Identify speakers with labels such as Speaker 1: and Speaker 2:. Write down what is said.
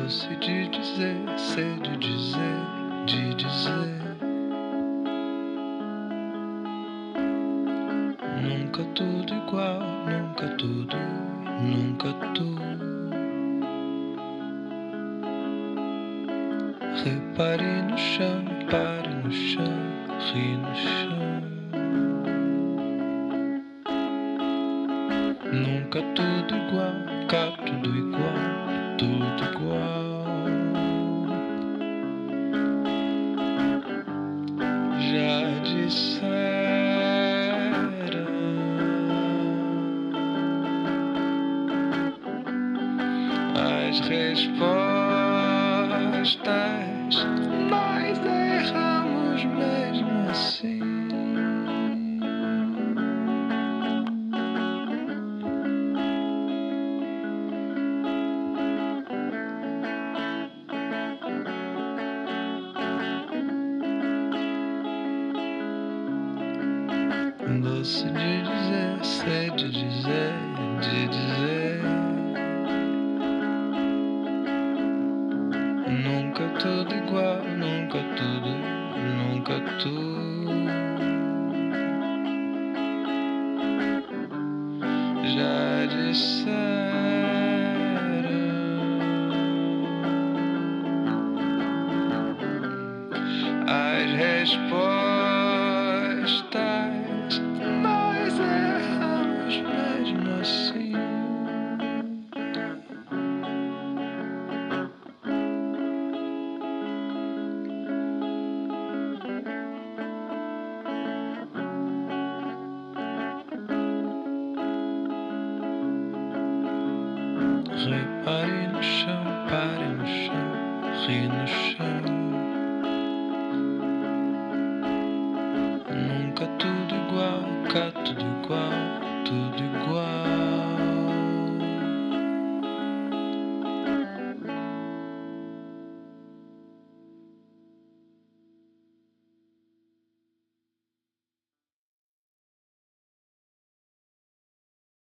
Speaker 1: Doce de dizer, sei de dizer, de dizer. Nunca tudo igual, nunca tudo, nunca tudo. Repare no chão, pare no chão, ri no chão. Nunca tudo igual, cá tudo igual, tudo igual. Já disseram as respostas, mas erramos mesmo assim. Doce de dizer, sei de dizer, de dizer. Nunca tudo igual, nunca tudo, nunca tudo. Já disseram as respostas, mas erramos mesmo assim. Repare no chão, pare no chão, ri no